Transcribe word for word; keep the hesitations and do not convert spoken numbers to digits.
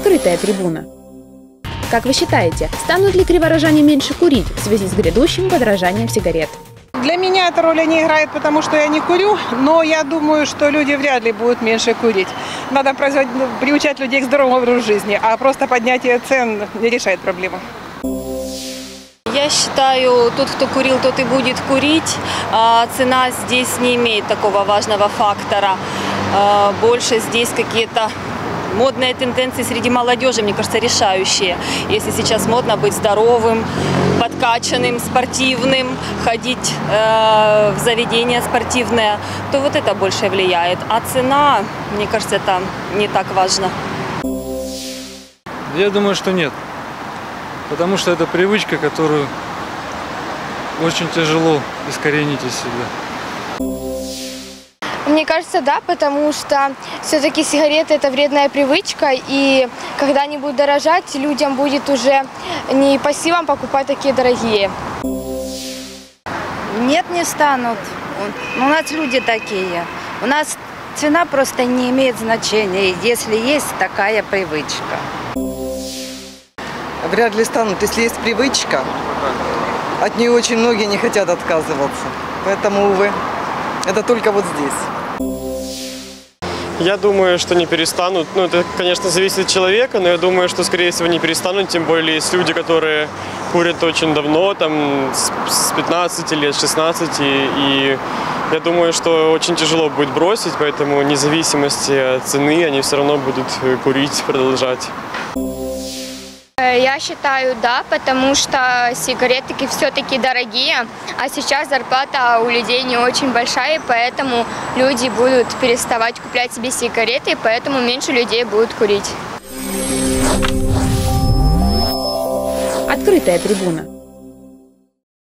Открытая трибуна. Как вы считаете, станут ли криворожане меньше курить в связи с грядущим подорожанием сигарет? Для меня эта роль не играет, потому что я не курю, но я думаю, что люди вряд ли будут меньше курить. Надо приучать людей к здоровому образу жизни, а просто поднятие цен не решает проблему. Я считаю, тот, кто курил, тот и будет курить. Цена здесь не имеет такого важного фактора. Больше здесь какие-то модные тенденции среди молодежи, мне кажется, решающие. Если сейчас модно быть здоровым, подкачанным, спортивным, ходить э, в заведения спортивные, то вот это больше влияет. А цена, мне кажется, это не так важно. Я думаю, что нет. Потому что это привычка, которую очень тяжело искоренить из себя. Мне кажется, да, потому что все-таки сигареты – это вредная привычка, и когда они будут дорожать, людям будет уже не по силам покупать такие дорогие. Нет, не станут. У нас люди такие. У нас цена просто не имеет значения, если есть такая привычка. Вряд ли станут, если есть привычка. От нее очень многие не хотят отказываться. Поэтому, увы, это только вот здесь. Я думаю, что не перестанут. Ну, это, конечно, зависит от человека, но я думаю, что, скорее всего, не перестанут. Тем более, есть люди, которые курят очень давно, там, с пятнадцати лет, с шестнадцати. И я думаю, что очень тяжело будет бросить, поэтому, вне зависимости от цены, они все равно будут курить, продолжать. Я считаю, да, потому что сигареты все-таки дорогие, а сейчас зарплата у людей не очень большая, поэтому люди будут переставать куплять себе сигареты, поэтому меньше людей будут курить. Открытая трибуна.